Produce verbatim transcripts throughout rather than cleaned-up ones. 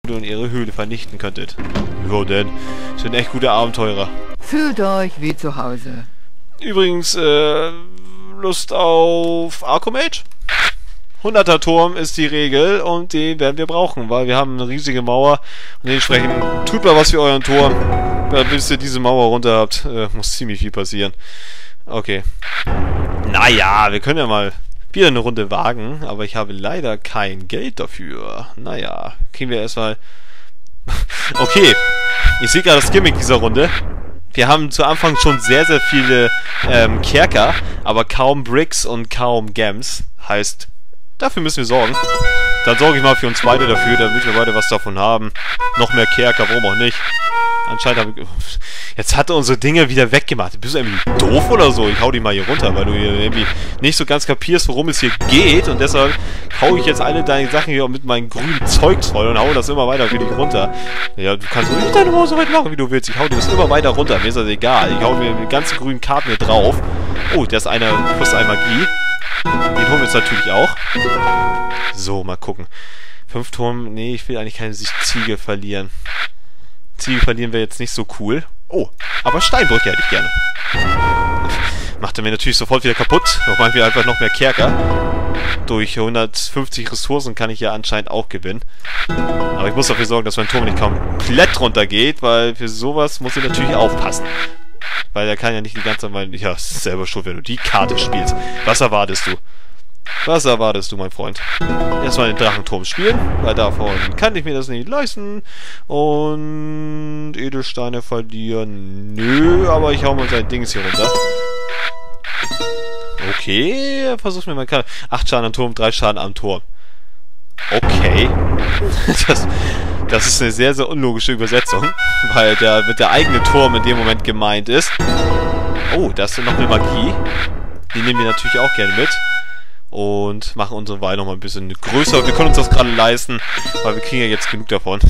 Goblin und ihre Höhle vernichten könntet. Jo denn, sind echt gute Abenteurer. Fühlt euch wie zu Hause. Übrigens, äh, Lust auf Arcomage? hunderter Turm ist die Regel und den werden wir brauchen, weil wir haben eine riesige Mauer und dementsprechend tut mal was für euren Turm. Bis ihr diese Mauer runter habt, äh, muss ziemlich viel passieren. Okay. Naja, wir können ja mal wieder eine Runde wagen, aber ich habe leider kein Geld dafür. Naja, kriegen wir erstmal... Okay, ich sehe gerade das Gimmick dieser Runde. Wir haben zu Anfang schon sehr, sehr viele ähm, Kerker, aber kaum Bricks und kaum Gems. Heißt, dafür müssen wir sorgen. Dann sorge ich mal für uns beide dafür, damit wir beide was davon haben. Noch mehr Kerker, warum auch nicht. Anscheinend habe ich... Jetzt hat er unsere Dinge wieder weggemacht. Bist du irgendwie doof oder so? Ich hau die mal hier runter, weil du hier irgendwie nicht so ganz kapierst, worum es hier geht. Und deshalb hau ich jetzt alle deine Sachen hier mit meinem grünen Zeugs voll und hau das immer weiter für dich runter. Ja, du kannst ruhig deine Maus so weit machen, wie du willst. Ich hau dir das immer weiter runter. Mir ist das egal. Ich hau mir die ganzen grünen Karten hier drauf. Oh, der ist einer plus ein Magie. Den holen wir jetzt natürlich auch. So, mal gucken. Fünf Turm. Nee, ich will eigentlich keine Ziege verlieren. Ziege verlieren wäre jetzt nicht so cool. Oh, aber Steinbrücke hätte ich gerne. Macht er mir natürlich sofort wieder kaputt. Noch machen wir einfach noch mehr Kerker. Durch hundertfünfzig Ressourcen kann ich ja anscheinend auch gewinnen. Aber ich muss dafür sorgen, dass mein Turm nicht komplett runtergeht, weil für sowas muss ich natürlich aufpassen. Weil er kann ja nicht die ganze Zeit mal... Ja, es ist selber schuld, wenn du die Karte spielst. Was erwartest du? Was erwartest du, mein Freund? Erstmal den Drachenturm spielen, weil davon kann ich mir das nicht leisten. Und Edelsteine verlieren. Nö, aber ich hau mal sein Dings hier runter. Okay, versuch mir mal... acht Schaden am Turm, drei Schaden am Turm. Okay. Das, das ist eine sehr, sehr unlogische Übersetzung, weil der mit der eigene Turm in dem Moment gemeint ist. Oh, da ist noch eine Magie. Die nehmen wir natürlich auch gerne mit. Und machen unsere Weile noch mal ein bisschen größer. Wir können uns das gerade leisten, weil wir kriegen ja jetzt genug davon.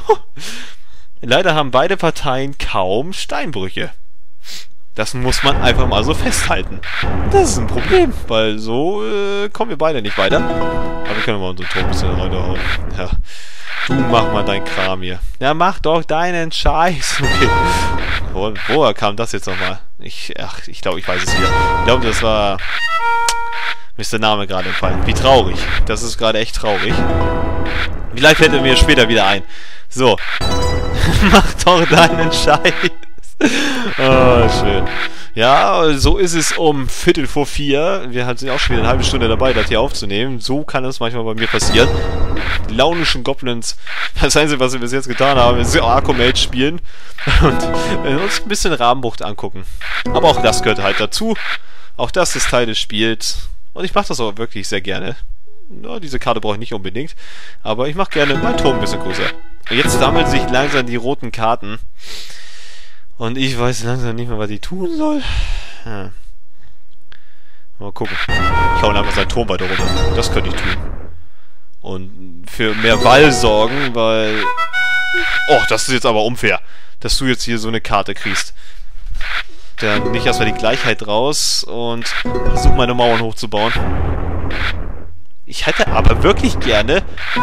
Leider haben beide Parteien kaum Steinbrüche. Das muss man einfach mal so festhalten. Das ist ein Problem, weil so äh, kommen wir beide nicht weiter. Aber wir können mal unseren Turm ein bisschen runterhauen. Ja. Du mach mal deinen Kram hier. Ja, mach doch deinen Scheiß. Okay. Wo, woher kam das jetzt nochmal? Ich, ach, ich glaube, ich weiß es wieder. Ich glaube, das war... Mir ist der Name gerade entfallen. Wie traurig. Das ist gerade echt traurig. Vielleicht fällt er mir später wieder ein. So. Mach doch deinen Scheiß. Oh, schön. Ja, so ist es um Viertel vor vier. Wir sind auch schon wieder eine halbe Stunde dabei, das hier aufzunehmen. So kann es manchmal bei mir passieren. Die launischen Goblins. Das Einzige, was wir bis jetzt getan haben, ist Arcomage spielen. Und uns ein bisschen Rabenbucht angucken. Aber auch das gehört halt dazu. Auch das ist Teil des Spiels. Und ich mache das aber wirklich sehr gerne. Ja, diese Karte brauche ich nicht unbedingt. Aber ich mache gerne meinen Turm ein bisschen größer. Und jetzt sammeln sich langsam die roten Karten. Und ich weiß langsam nicht mehr, was ich tun soll. Ja. Mal gucken. Ich hau einfach seinen Turm weiter runter. Das könnte ich tun. Und für mehr Wall sorgen, weil... Oh, das ist jetzt aber unfair, dass du jetzt hier so eine Karte kriegst. Dann nicht erstmal die Gleichheit raus und versuche meine Mauern hochzubauen. Ich hätte aber wirklich gerne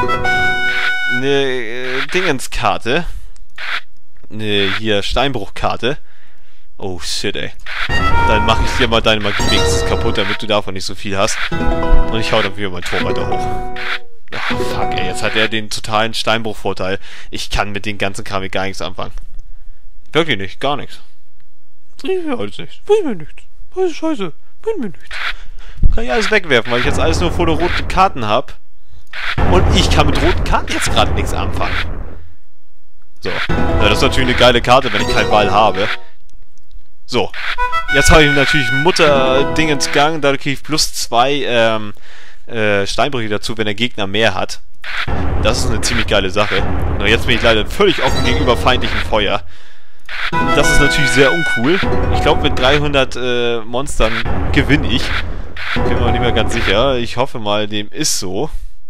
eine äh, Dingenskarte. Eine hier Steinbruchkarte. Oh shit, ey. Dann mache ich dir mal deine Magie wenigstens kaputt, damit du davon nicht so viel hast. Und ich hau dann wieder mein Tor weiter hoch. Oh, fuck, ey. Jetzt hat er den totalen Steinbruchvorteil. Ich kann mit den ganzen Kram gar nichts anfangen. Wirklich nicht, gar nichts. Bringt mir alles nichts. Bringt mir nichts. Was ist scheiße? Bringt mir nichts. Kann ich alles wegwerfen, weil ich jetzt alles nur vor der roten Karten habe. Und ich kann mit roten Karten jetzt gerade nichts anfangen. So. Ja, das ist natürlich eine geile Karte, wenn ich keinen Ball habe. So. Jetzt habe ich natürlich Mutter-Ding ins Gang. Dadurch kriege ich plus zwei ähm, äh, Steinbrüche dazu, wenn der Gegner mehr hat. Das ist eine ziemlich geile Sache. Und jetzt bin ich leider völlig offen gegenüber feindlichem Feuer. Das ist natürlich sehr uncool. Ich glaube, mit dreihundert äh, Monstern gewinne ich. Bin mir nicht mehr ganz sicher. Ich hoffe mal, dem ist so.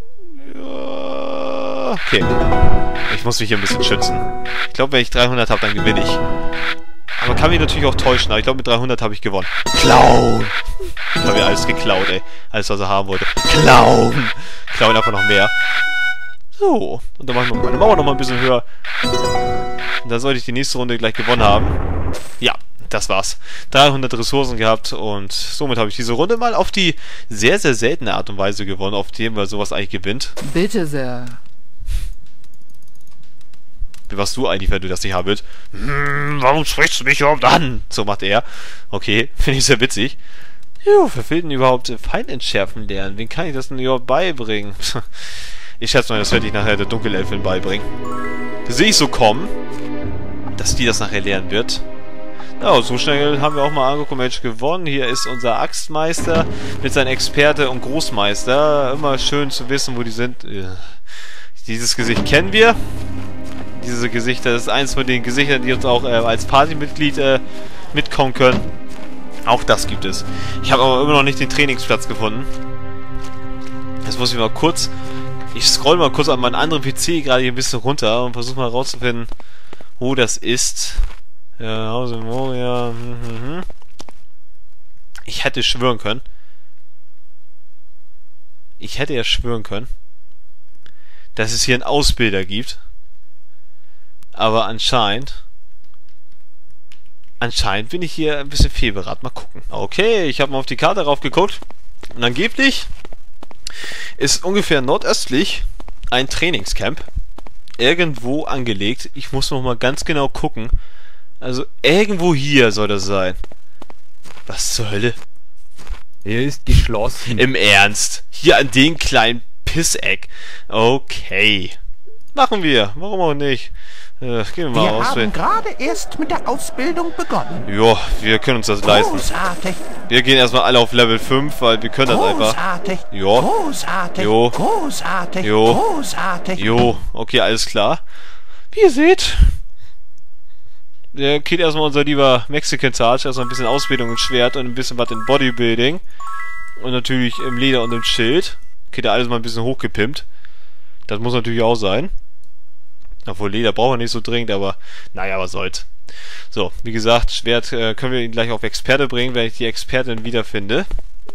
Ja, okay. Ich muss mich hier ein bisschen schützen. Ich glaube, wenn ich dreihundert habe, dann gewinne ich. Aber kann mich natürlich auch täuschen. Aber ich glaube, mit dreihundert habe ich gewonnen. Clown! Ich habe ja alles geklaut, ey. Alles, was er haben wollte. Clown! Klauen einfach noch mehr. So, und dann machen wir meine Mauer nochmal ein bisschen höher. Und dann sollte ich die nächste Runde gleich gewonnen haben. Ja, das war's. dreihundert Ressourcen gehabt und somit habe ich diese Runde mal auf die sehr, sehr seltene Art und Weise gewonnen, auf die man sowas eigentlich gewinnt. Bitte sehr. Wie warst du eigentlich, wenn du das nicht haben willst? Hm, warum sprichst du mich überhaupt an? So macht er. Okay, finde ich sehr witzig. Jo, wer will denn überhaupt Feindentschärfen lernen? Wen kann ich das denn überhaupt beibringen? Ich schätze mal, das werde ich nachher der Dunkelelfin beibringen. Das sehe ich so kommen, dass die das nachher lernen wird. Ja, so schnell haben wir auch mal angeguckt, Mensch, gewonnen. Hier ist unser Axtmeister mit seinem Experte und Großmeister. Immer schön zu wissen, wo die sind. Dieses Gesicht kennen wir. Diese Gesichter, das ist eins von den Gesichtern, die uns auch äh, als Partymitglied äh, mitkommen können. Auch das gibt es. Ich habe aber immer noch nicht den Trainingsplatz gefunden. Jetzt muss ich mal kurz... Ich scroll mal kurz an meinen anderen P C gerade hier ein bisschen runter und versuche mal herauszufinden, wo das ist. Ja, Hause Moria. Hm, hm, hm. Ich hätte schwören können. Ich hätte ja schwören können, dass es hier einen Ausbilder gibt. Aber anscheinend... Anscheinend bin ich hier ein bisschen fehlberaten. Mal gucken. Okay, ich habe mal auf die Karte drauf geguckt. Und angeblich ist ungefähr nordöstlich ein Trainingscamp. Irgendwo angelegt. Ich muss noch mal ganz genau gucken. Also irgendwo hier soll das sein. Was zur Hölle? Er ist geschlossen. Im Ernst? Hier an den kleinen Pisseck. Okay. Machen wir. Warum auch nicht? Äh, gehen wir mal Wir aus. haben gerade erst mit der Ausbildung begonnen. Jo, wir können uns das leisten. Großartig. Wir gehen erstmal alle auf Level fünf, weil wir können das einfach. Großartig. Jo. Großartig. Jo. Großartig. Jo. Großartig. Jo, okay, alles klar. Wie ihr seht, der geht erstmal unser lieber Mexican Tage, erstmal ein bisschen Ausbildung im Schwert und ein bisschen was in Bodybuilding. Und natürlich im Leder und im Schild. Geht da alles mal ein bisschen hochgepimpt. Das muss natürlich auch sein. Obwohl Leder brauchen wir nicht so dringend, aber naja, was soll's. So, wie gesagt, Schwert äh, können wir ihn gleich auf Experte bringen, wenn ich die Expertin wiederfinde.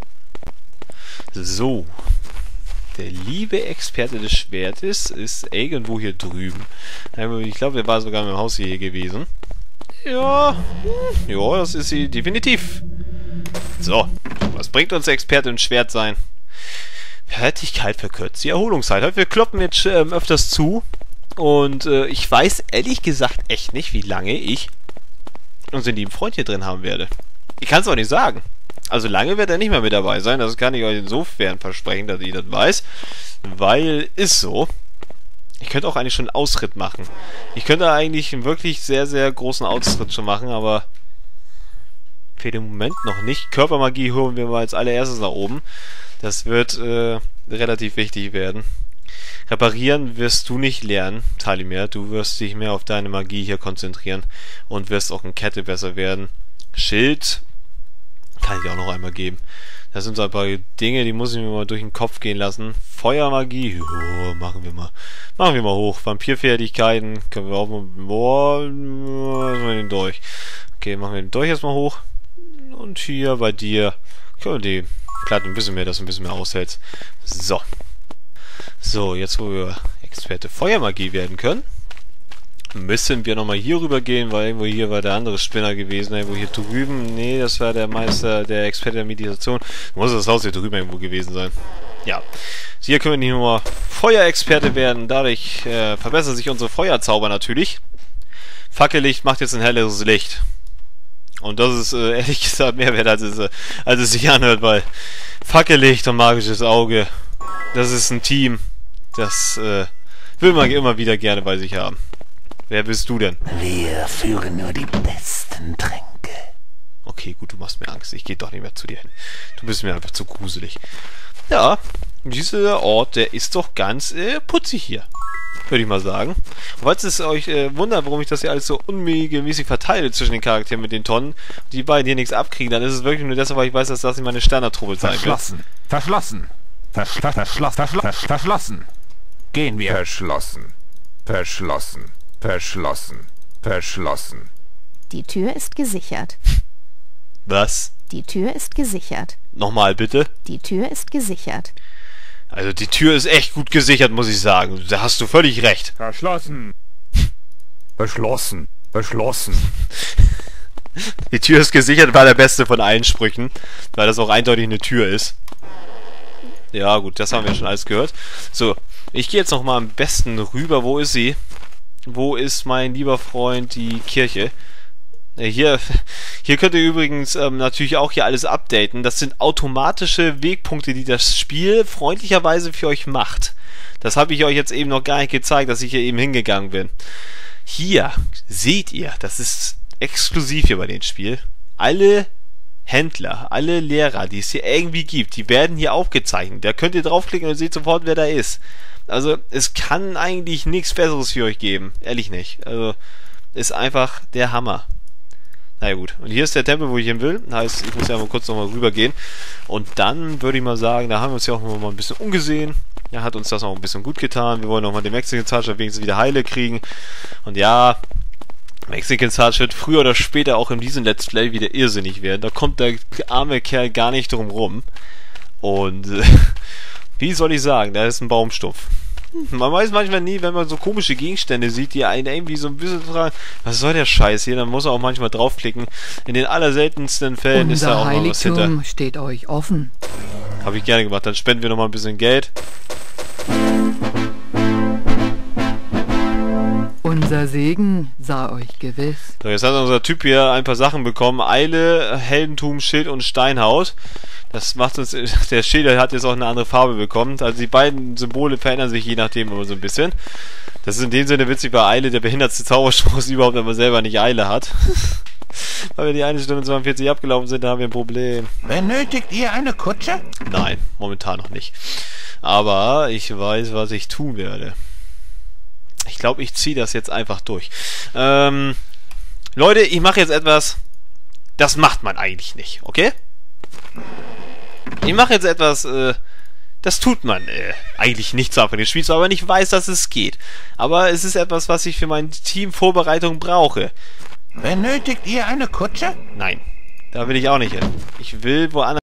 So. Der liebe Experte des Schwertes ist irgendwo hier drüben. Ich glaube, der war sogar im Haus hier gewesen. Ja, ja, das ist sie definitiv. So, was bringt uns der Experte im Schwert sein? Fertigkeit verkürzt die Erholungszeit. Wir kloppen jetzt ähm, öfters zu. Und äh, ich weiß ehrlich gesagt echt nicht, wie lange ich unseren lieben Freund hier drin haben werde. Ich kann es auch nicht sagen. Also lange wird er nicht mehr mit dabei sein. Das kann ich euch insofern versprechen, dass ich das weiß. Weil, ist so. Ich könnte auch eigentlich schon einen Ausritt machen. Ich könnte eigentlich einen wirklich sehr, sehr großen Ausritt schon machen, aber für den Moment noch nicht. Körpermagie holen wir mal als allererstes nach oben. Das wird äh, relativ wichtig werden. Reparieren wirst du nicht lernen, Talimir. Du wirst dich mehr auf deine Magie hier konzentrieren und wirst auch in Kette besser werden. Schild kann ich dir auch noch einmal geben. Das sind so ein paar Dinge, die muss ich mir mal durch den Kopf gehen lassen. Feuermagie, jo, machen wir mal. Machen wir mal hoch. Vampirfertigkeiten können wir auch mal... Boah, machen wir den durch. Okay, machen wir den durch erstmal hoch. Und hier bei dir können wir die Platte ein bisschen mehr, dass du ein bisschen mehr aushältst. So. So, jetzt wo wir Experte Feuermagie werden können, müssen wir nochmal hier rüber gehen, weil irgendwo hier war der andere Spinner gewesen, irgendwo hier drüben, nee, das war der Meister, der Experte der Meditation, muss das Haus hier drüben irgendwo gewesen sein. Ja, hier können wir nicht nur Feuerexperte werden, dadurch äh, verbessern sich unsere Feuerzauber natürlich. Fackellicht macht jetzt ein helleres Licht. Und das ist äh, ehrlich gesagt mehr wert, als es, äh, als es sich anhört, weil Fackellicht und magisches Auge, das ist ein Team, das äh, will man immer wieder gerne bei sich haben. Wer bist du denn? Wir führen nur die besten Tränke. Okay, gut, du machst mir Angst. Ich gehe doch nicht mehr zu dir hin. Du bist mir einfach zu gruselig. Ja, dieser Ort, der ist doch ganz äh, putzig hier. Würde ich mal sagen. Und falls es euch äh, wundert, warum ich das hier alles so unregelmäßig verteile zwischen den Charakteren mit den Tonnen, die beiden hier nichts abkriegen, dann ist es wirklich nur deshalb, weil ich weiß, dass das nicht meine Sternertruppe sein wird. Verschlossen. Verschlossen. Verschl verschloss verschl verschl verschlossen. Gehen wir. Verschlossen. Verschlossen. Verschlossen. Verschlossen. Die Tür ist gesichert. Was? Die Tür ist gesichert. Nochmal bitte. Die Tür ist gesichert. Also die Tür ist echt gut gesichert, muss ich sagen. Da hast du völlig recht. Verschlossen. Verschlossen. Verschlossen. Die Tür ist gesichert, war der beste von allen Sprüchen, weil das auch eindeutig eine Tür ist. Ja gut, das haben wir schon alles gehört. So, ich gehe jetzt noch mal am besten rüber. Wo ist sie? Wo ist mein lieber Freund die Kirche? Hier, hier könnt ihr übrigens ähm, natürlich auch hier alles updaten. Das sind automatische Wegpunkte, die das Spiel freundlicherweise für euch macht. Das habe ich euch jetzt eben noch gar nicht gezeigt, dass ich hier eben hingegangen bin. Hier seht ihr, das ist exklusiv hier bei dem Spiel. Alle Händler, alle Lehrer, die es hier irgendwie gibt, die werden hier aufgezeichnet. Da könnt ihr draufklicken und ihr seht sofort, wer da ist. Also es kann eigentlich nichts Besseres für euch geben. Ehrlich nicht. Also ist einfach der Hammer. Naja gut, und hier ist der Tempel, wo ich hin will. Heißt, ich muss ja mal kurz nochmal rüber gehen. Und dann würde ich mal sagen, da haben wir uns ja auch mal ein bisschen umgesehen. Ja, hat uns das auch ein bisschen gut getan. Wir wollen nochmal den Mexican Sarge wenigstens wieder heile kriegen. Und ja, Mexican Sarge wird früher oder später auch in diesem Let's Play wieder irrsinnig werden. Da kommt der arme Kerl gar nicht drum rum. Und äh, wie soll ich sagen, da ist ein Baumstumpf. Man weiß manchmal nie, wenn man so komische Gegenstände sieht, die einen irgendwie so ein bisschen fragen, was soll der Scheiß hier? Dann muss er auch manchmal draufklicken. In den allerseltensten Fällen Unser ist da auch noch was hinter. Heiligtum steht euch offen. Habe ich gerne gemacht. Dann spenden wir noch mal ein bisschen Geld. Unser Segen sah euch gewiss. So, jetzt hat unser Typ hier ein paar Sachen bekommen. Eile, Heldentum, Schild und Steinhaut. Das macht uns, der Schild hat jetzt auch eine andere Farbe bekommen. Also die beiden Symbole verändern sich je nachdem immer so ein bisschen. Das ist in dem Sinne witzig bei Eile, der behindertste Zauberspruch ist überhaupt, wenn man selber nicht Eile hat. Weil wir die eine Stunde zweiundvierzig abgelaufen sind, da haben wir ein Problem. Benötigt ihr eine Kutsche? Nein, momentan noch nicht. Aber ich weiß, was ich tun werde. Ich glaube, ich ziehe das jetzt einfach durch. Ähm, Leute, ich mache jetzt etwas, das macht man eigentlich nicht, okay? Ich mache jetzt etwas, äh, das tut man äh, eigentlich nicht zu Anfang des Spiels, aber ich weiß, dass es geht. Aber es ist etwas, was ich für meine Teamvorbereitung brauche. Benötigt ihr eine Kutsche? Nein, da will ich auch nicht hin. Ich will woanders.